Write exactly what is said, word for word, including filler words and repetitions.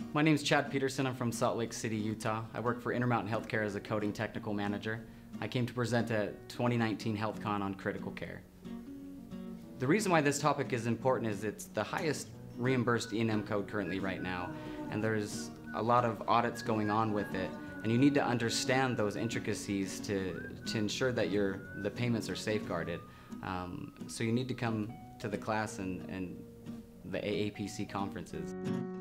My name is Chad Peterson. I'm from Salt Lake City, Utah. I work for Intermountain Healthcare as a coding technical manager. I came to present at twenty nineteen HEALTHCON on critical care. The reason why this topic is important is it's the highest reimbursed E and M code currently right now, and there's a lot of audits going on with it, and you need to understand those intricacies to, to ensure that your, the payments are safeguarded. Um, so you need to come to the class and, and the A A P C conferences.